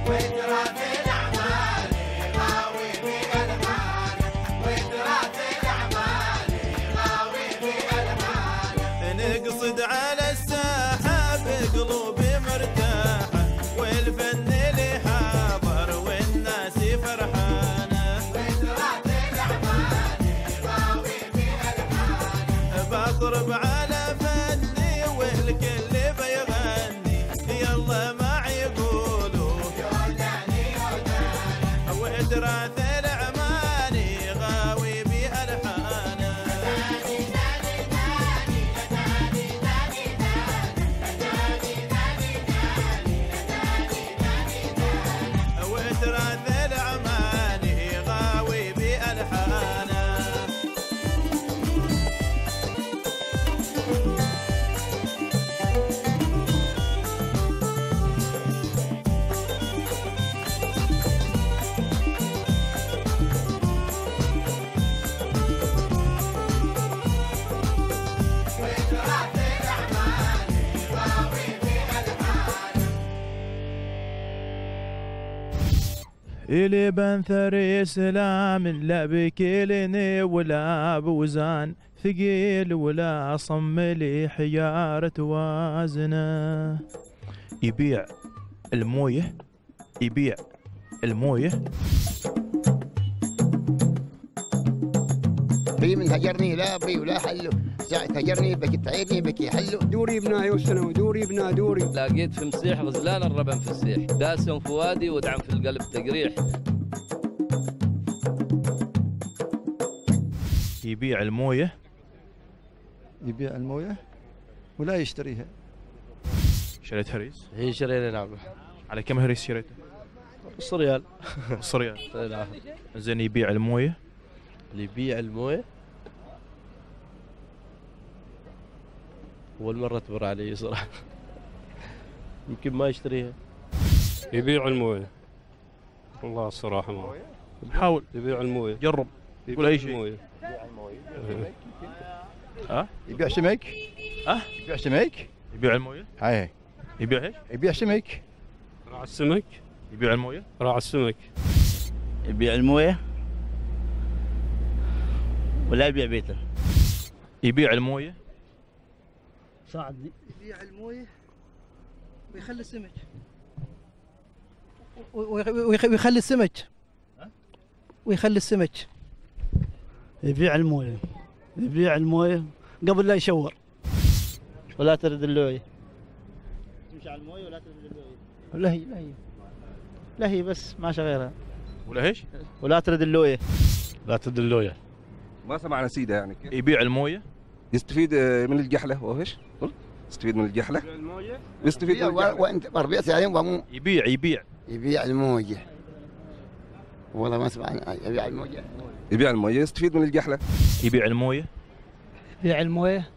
وتراث الأعمال غاوي بألحان، وتراث الأعمال غاوي بألحان. نقصد على الساحة بقلوب مرتاحة، والفن اللي حاضر والناس فرحانة. وتراث الأعمال غاوي بألحان، بضرب على فني والكل بيغني، يلا ما يقولوا يوداني يوداني. وتراث الأعمال غاوي بألحانه. وتراث الأعمال غاوي بألحانه. إلي بنثر إسلام لا بكيلني ولا بوزان ثقيل ولا صم لي حيارة وازنه. يبيع المويه، يبيع المويه. في من هجرني لا بري ولا حلو، ساعة هجرني بكي تعيرني بكي حلو. دوري بنا يوسنا ودوري بنا دوري. لاقيت في مسيح غزلان الربن في السيح، داسم فؤادي ودعم في القلب تقريح. يبيع المويه، يبيع المويه ولا يشتريها. شريت هريس؟ هي شرينا نعم. على كم هريس شريته؟ نص ريال. نص ريال. نعم. زين يبيع المويه؟ اللي يبيع المويه أول مرة تمر علي صراحة. يمكن ما يشتريها. يبيع المويه والله الصراحة ما حاول يبيع المويه. جرب قول أي شيء. المويه. يبيع سمك. يبيع سمك. يبيع المويه؟ هاي يبيع ايش؟ يبيع سمك. راعي السمك. يبيع المويه؟ راعي السمك. يبيع المويه ولا يبيع بيته. يبيع المويه؟ صاعدني. يبيع المويه ويخلي السمك، ويخلي السمك، ويخلي السمك. يبيع المويه، يبيع المويه قبل لا يشور. ولا ترد اللويه. تمشي على المويه ولا ترد اللويه. لا هي بس ما غيرها. ولا ايش؟ ولا ترد اللويه. لا تدلويه. ما سمعنا سيده يعني. يبيع المويه؟ يستفيد من الجحله وايش؟ يستفيد من الجحله. المويه. يستفيد من الجحله. وانت ربيع سالم ومو يبيع المويه. والله ما سمعنا. يبيع المويه. يبيع المويه يستفيد من الجحله. يبيع المويه؟ يبيع المويه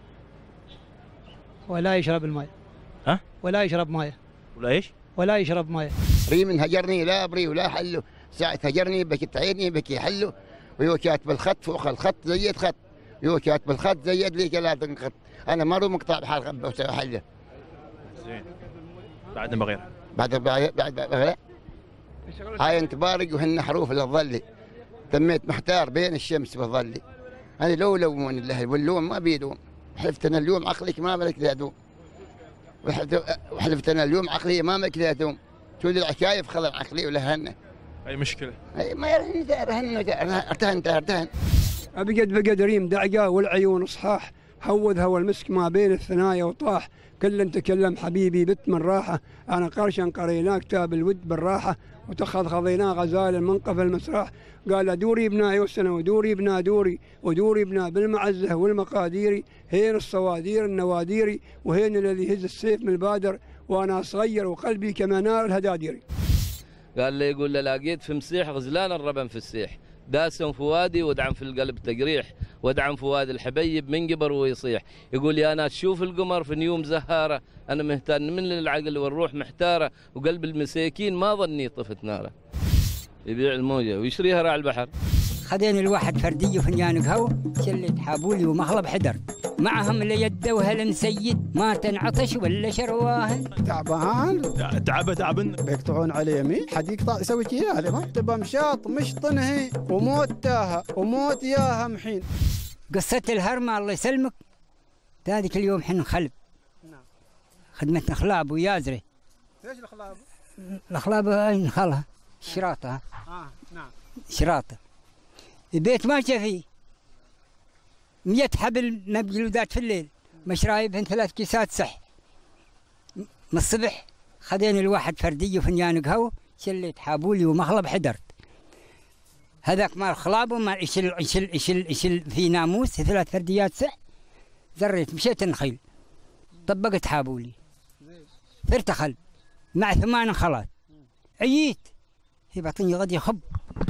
ولا يشرب الماء. ولا يشرب ماء. ولا ايش؟ ولا يشرب ماء. في من هجرني لا بري ولا حلو، ساعة هجرني بكي تعيرني بكي حلو. ويو كاتب الخط فوق الخط زيد خط، يو كاتب الخط زيد لي ثلاث خط. انا ما اروح مقطع بحال خبه وسوي حله. زين. بعد بغير. بعد بغير. هاي انت بارق وهن حروف للظلي. تميت محتار بين الشمس والظلي. انا لو من الله واللوم ما بيدوم. حلفت انا اليوم عقلك ما ملك ذا دوم. وحلفت انا اليوم عقلي ما ملك ذا دوم. تقول العكايف خلع عقلي ولا هنه. اي مشكله؟ اي ما ارتهن. ابقد بقد ريم دعقه والعيون صحاح، هوذ هوى المسك ما بين الثنايا وطاح. كل تكلم حبيبي بت من راحه، انا قرشا قريناه كتاب الود بالراحه، وتخضخضيناه غزال المنقف المسراح. قال دوري بنا يوسنا ودوري بنا دوري، ودوري بنا بالمعزه والمقادير. هين الصوادير النواديري، وهين الذي هز السيف من البادر، وانا صغير وقلبي كمنار الهدادير. قال لي يقول له لاقيت في مسيح غزلان الربن في السيح، داسم فؤادي ودعم في القلب تقريح، ودعم فؤاد الحبيب من قبر ويصيح. يقول يا ناس شوف القمر في نيوم زهاره، انا مهتن من العقل والروح محتاره، وقلب المساكين ما ظني طفت ناره. يبيع المويه ويشريها راعي البحر. خذين الواحد فردي وفنجان قهوة شليت حابولي ومخلب حدر معهم اللي يدوها لنسيد ما تنعطش ولا شرواهن تعبان تعبن بيقطعون على يمين حد يقطع يسوي كذا على ما تبى مشاط مش طنهي وموت تاها وموت ياها محين. قصة الهرمة الله يسلمك ذلك اليوم حن خلب خدمتنا خلاب ويازري. ايش الخلاب؟ الخلاب نخلها شراطة نعم شراطة البيت ما فيه 100 حبل مبلودات في الليل مشرايبهن 3 كيسات صح من الصبح خذين الواحد فردي وفنجان قهوة شليت حابولي ومخلب حدرت هذاك مال خلابه مال إشل في ناموس 3 فرديات صح زريت مشيت النخيل طبقت حابولي ثرت خل مع 8 خلات عييت هي بطني غادي يخب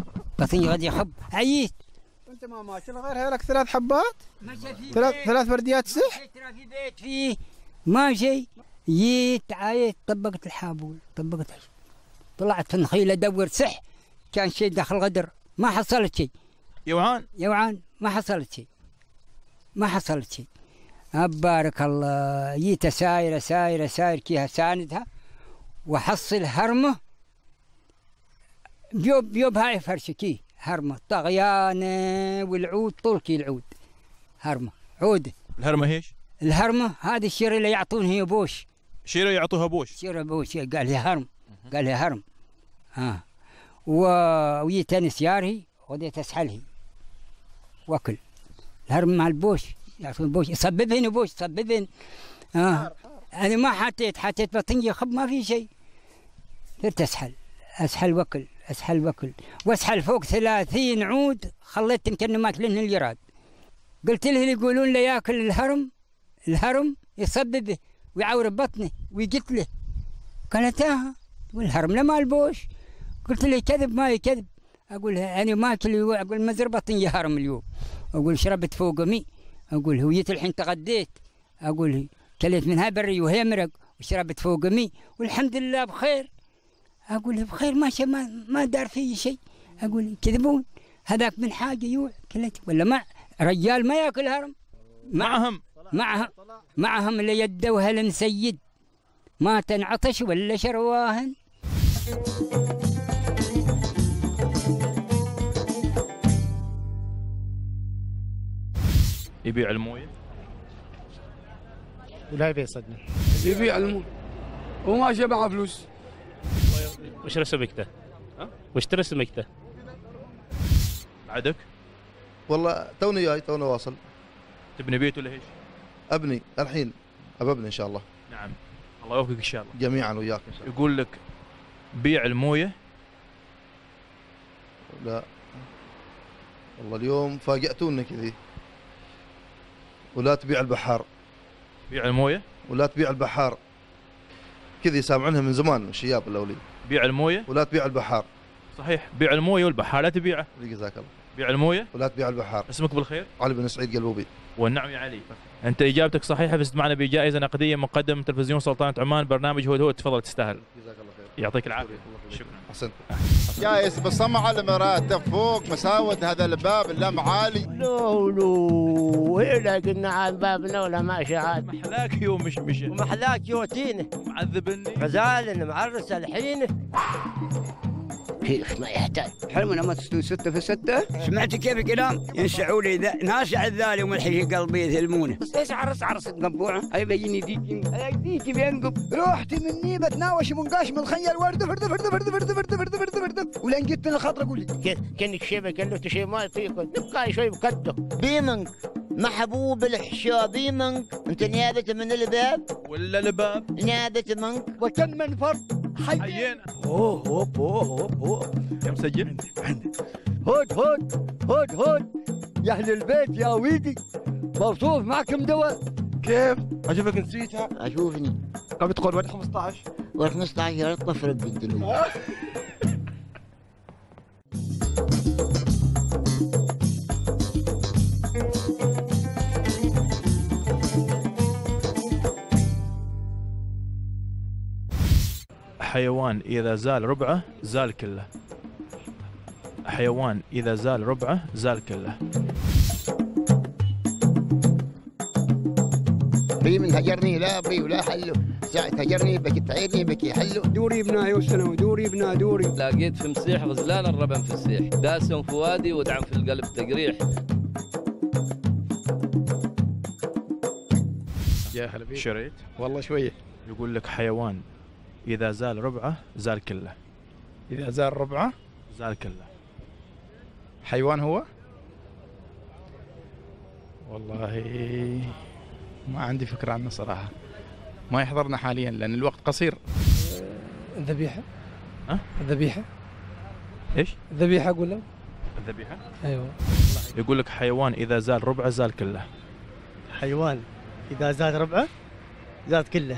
عييت انت ما ماشي غير هيلك 3 حبات ماشي في 3 فرديات صح ترى في بيت فيه ماشي جيت عايت طبقت الحابول طلعت في النخيل ادور صح كان شيء داخل غدر ما حصلت شيء يوعان ما حصلت شيء بارك الله جيت ساير كيها ساندها وحصل هرمه بيوب هاي فرشكي هرمه طغيانه والعود طولكي العود هرمه عود الهرمه هيش؟ الهرمه هذه الشيره اللي يعطون هي بوش شيره يعطوها بوش قال لي هرم وجيت انا سياري وديت اسحلها واكل الهرم مع البوش يعطون بوش يصببهن وبوش يصببهن انا ما حطيت بطنجي خب ما في شيء صرت اسحل واكل واسحل فوق 30 عود خليت يمكن ماكلين الجراد قلت له اللي يقولون له ياكل الهرم يصببه ويعور بطنه ويقتله له قالت والهرم لا مال بوش قلت له كذب ما يكذب اقول انا ماكل اقول مزر بطني هرم اليوم اقول شربت فوق مي اقول هويت الحين تغديت اقول كليت منها بري وهي مرق وشربت فوق مي والحمد لله بخير اقول بخير ماشي ما دار فيه شيء اقول يكذبون هذاك من حاجه يوع كلت ولا مع رجال ما ياكل هرم معهم اللي يدوها لنسيد ما تنعطش ولا شرواهن. يبيع المويه ولا يبيع صدمه يبيع المويه وما شبع فلوس. واشترى سمكته واشترى سمكته بعدك؟ والله توني واصل. تبني بيت ولا ايش؟ ابني الحين ابني ان شاء الله. نعم الله يوفقك ان شاء الله جميعا وياك ان شاء الله. يقول لك بيع المويه. لا والله اليوم فاجأتونا كذي ولا تبيع البحار. بيع المويه ولا تبيع البحار كذي سامعينها من زمان الشياب الاولي. بيع المويه ولا تبيع البحار. صحيح بيع المويه والبحار لا تبيعه. جزاك الله. بيع المويه ولا تبيع البحار. اسمك بالخير؟ علي بن سعيد قلبوبي. والنعم يا علي. انت اجابتك صحيحه فزت معنا بجائزه نقديه مقدمه من تلفزيون سلطنه عمان برنامج هود تفضل تستاهل. جزاك الله خير. يعطيك العافيه. شكرا. احسنت. جايز بصمع المراتب فوق مساود هذا الباب اللم عالي. لو هنا قلنا عن بابنا ولا ماشي عاد. محلاك يوم مش ومحلاك يوتينه. معذبني. غزال معرس الحين. كيف ما يحتاج. حلمنا ما تستوي 6 في 6. سمعت كيف الكلام؟ ينشعوا لي ناشع الذالي وملحي قلبي يثلمونه. بس ايش عرس قبوعه؟ هاي بيجيني ديكي بينقب. رحت مني بتناوش منقاش من خيال ورده فرد ولين جيت من الخطره قول لي كانك شيبه قال له شيء ما يطيق نبقى شوي بكده. بيمنك محبوب الحشا بيمنك انت نيابه من الباب ولا الباب؟ نيابه منك وكم من فرد حيينا. اوه كم سجل؟ عندي هود يا اهل البيت يا ويدي موصوف معكم دواء. كيف؟ اشوفك نسيتها. اشوفني قبل تقول ورد 15 ورد 15 يا ريت طفرت بالدنيا. حيوان إذا زال ربعه زال كله. حيوان إذا زال ربعه زال كله. بي من هجرني لا ابري ولا حلو، ساعة هجرني بكي تعيرني بكي حلو. دوري بناي وسنة ودوري بنا دوري. لقيت في مسيح غزلان الربن في السيح، داسهم فؤادي ودعم في القلب تقريح. يا هلا بيك. شريت؟ والله شوية. يقول لك حيوان إذا زال ربعه زال كله. إذا زال ربعه زال كله. حيوان هو؟ والله ما عندي فكرة عنه صراحة، ما يحضرنا حاليا لأن الوقت قصير. الذبيحة. ها؟ الذبيحة. إيش؟ الذبيحة أقول له. الذبيحة؟ أيوه. يقول لك حيوان إذا زال ربعه زال كله. حيوان إذا زاد ربعه زاد كله.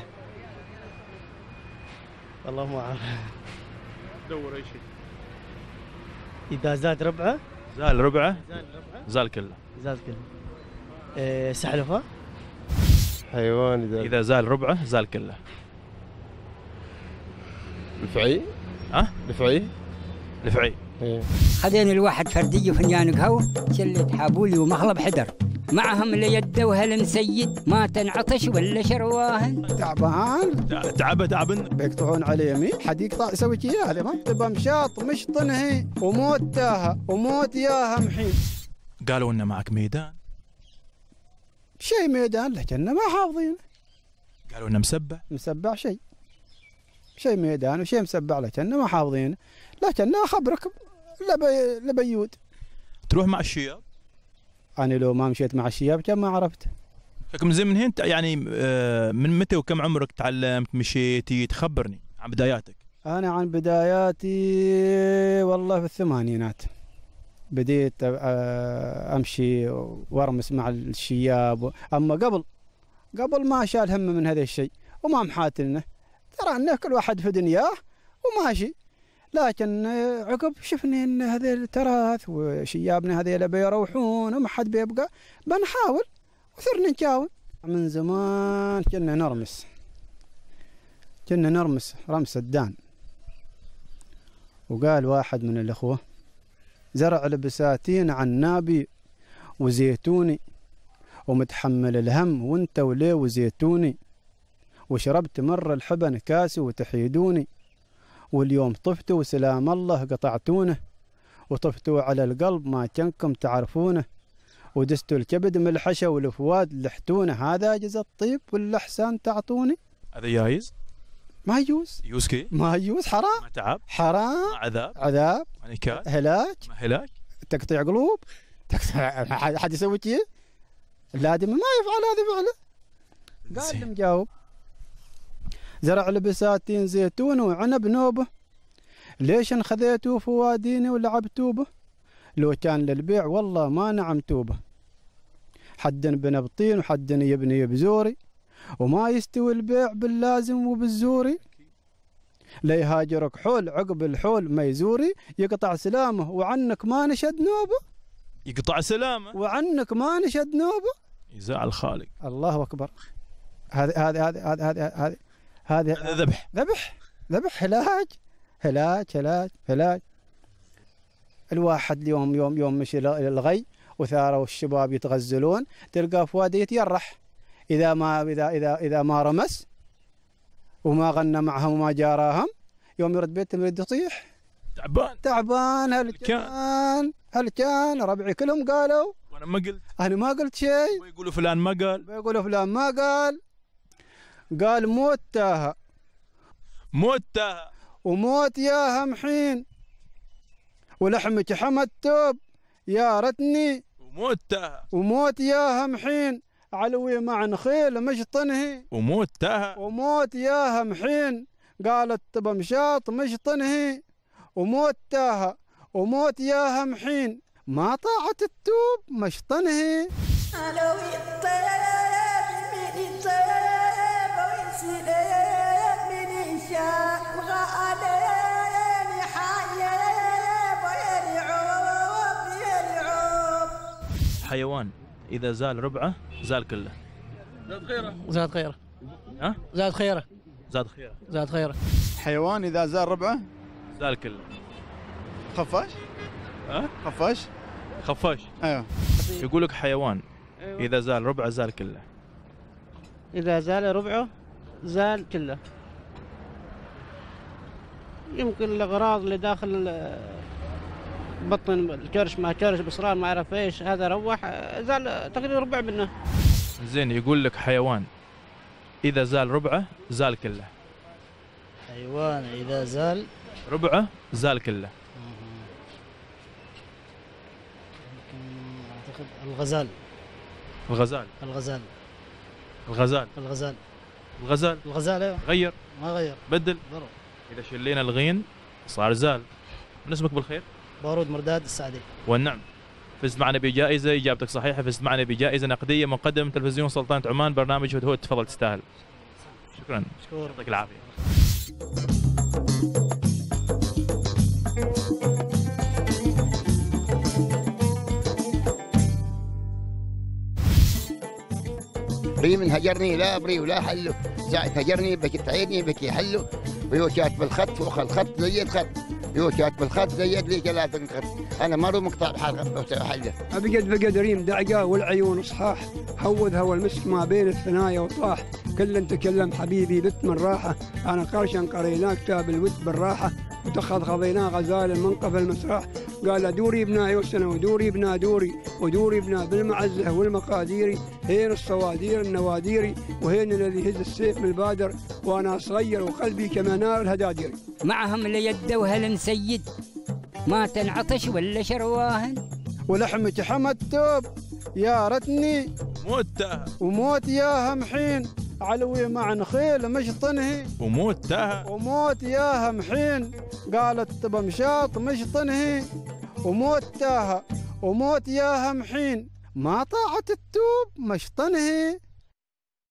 والله ما أعرف. دور أي شيء. إذا زاد ربعه زال ربعه زال كله. زاد كله. سحلفة. حيوان إذا زال ربعه زال كله. لفعي. ها؟ لفعي. لفعي. خذينا الواحد فردي وفنجان قهوة، شلت حابولي ومخلب حدر، معهم اللي يدوها لنسيد، ما تنعطش ولا شرواهن. تعبان. تعبن. بيقطعون على يمين، حد يقطع يسوي كذا هذا ما تبى مشاط مش طنهي وموت تاها وموت ياها محين. قالوا إن معك ميدان. شيء ميدان لكننا ما حافظين. قالوا إنه مسبع شيء ميدان وشيء مسبع لكننا ما حافظين، لكننا أخبرك لبيود. تروح مع الشياب؟ أنا لو ما مشيت مع الشياب كم ما عرفت. من زين من هين يعني من متى وكم عمرك تعلمت مشيتي؟ تخبرني عن بداياتك. أنا عن بداياتي والله في الثمانينات بديت أمشي وأرمس مع الشياب، أما قبل ما شال هم من هذا الشيء وما محاتلنا، ترى أن كل واحد في دنياه وماشي، لكن عقب شفنا أن هذا التراث وشيابنا هذيلا بيروحون وما حد بيبقى، بنحاول وثرنا نكاون. من زمان كنا نرمس رمس الدان، وقال واحد من الأخوة زرع البساتين عنابي وزيتوني ومتحمل الهم وانت وليه وزيتوني، وشربت مر الحبن كاسي وتحيدوني، واليوم طفتوا وسلام الله قطعتونه، وطفتوا على القلب ما كنكم تعرفونه، ودستوا الكبد من الحشا والفواد لحتونه، هذا جز الطيب والإحسان تعطوني. هذا جايز؟ ما يجوز. يجوز كيف؟ ما يجوز، حرام. ما تعب؟ حرام. ما عذاب؟ عذاب. ما نكال؟ هلاك. ما هلاك؟ تقطيع قلوب. حد يسوي كذا؟ الآدمي ما يفعل هذا فعله. قال لي مجاوب زرع البساتين زيتون وعنب نوبه، ليش انخذيتوا فواديني ولعبتوا به؟ لو كان للبيع والله ما نعمتوا به، حد بنبطين وحد يبني بزوري، وما يستوي البيع باللازم وبالزوري، لا يهاجرك حول عقب الحول ما يزوري، يقطع سلامه وعنك ما نشد نوبه. يقطع سلامه وعنك ما نشد نوبه. يزعل الخالق. الله أكبر. هذا ذبح هلاك. الواحد اليوم يوم مشي الغي وثاروا الشباب يتغزلون، تلقى فؤاد يتيرح إذا ما رمس وما غنى معهم وما جاراهم، يوم يرد بيتهم يرد يطيح. تعبان. هل كان ربعي كلهم قالوا وانا ما قلت. انا ما قلت شيء. ويقولوا فلان ما قال. قال موت تاها وموت ياها محين، ولحمك حمى التوب يا رتني، وموت ياها محين، علوي مع نخيل مش طنهي، وموت ياها محين، قالت تبى مشاط مش طنهي، وموت تاها وموت ياها محين، ما طاعت التوب مش طنهي. حيوان إذا زال ربعه زال كله. زاد خيره. حيوان إذا زال ربعه زال كله. خفاش. خفاش. خفاش. ايوه. يقول لك حيوان أيوة. اذا زال ربعه زال كله. اذا زال ربعه زال كله. يمكن الاغراض اللي داخل بطن الكرش ما كرش بصران ما اعرف ايش هذا روح زال تقريبا ربع منه. زين يقول لك حيوان اذا زال ربعه زال كله. حيوان اذا زال ربعه زال كله. اعتقد الغزال. الغزال. الغزال. الغزال. الغزال. الغزال. الغزال. ايوه. غير. ما غير. بدل. ضرب. اذا شلينا الغين صار زال. من اسمك بالخير؟ بارود مرداد السعدي. والنعم. فزت معنا بجائزه، اجابتك صحيحه، فزت معنا بجائزه نقديه مقدمه من تلفزيون سلطنه عمان برنامج هدهد. تفضل تستاهل. شكرا. يعطيك العافيه. بريم هجرني لا بري ولا حله، زعت هجرني بك تعيرني بك يحله، ويوشات بالخط فوق الخط زي الخط، يوشات بالخط زي لي جلاد الخط، انا مره مقطع بحال حله. ابقد بقد ريم دعقه والعيون صحاح، هود هوى المسك ما بين الثنايا وطاح، كل تكلم حبيبي بت من راحه، انا قرشا قريناه كتاب الود بالراحه، وتخضخضيناه غزال من قبل مسرح، قال دوري بنا يوسنا ودوري بنا دوري ودوري بنا بالمعزه والمقادير، هين الصوادير النواديري وهين الذي هز السيف من البادر، وانا صغير وقلبي كمنار الهدادير. معهم ليد وهل سيد ما تنعطش ولا شرواهن، ولحمك حمد توب يا رتني موت وموت يا همحين، علوي مع نخيل مش طنهي وموت تاها وموت يا همحين، قالت بمشاط مش طنهي وموت تاها وموت يا همحين، ما طاعت التوب مش طنهي.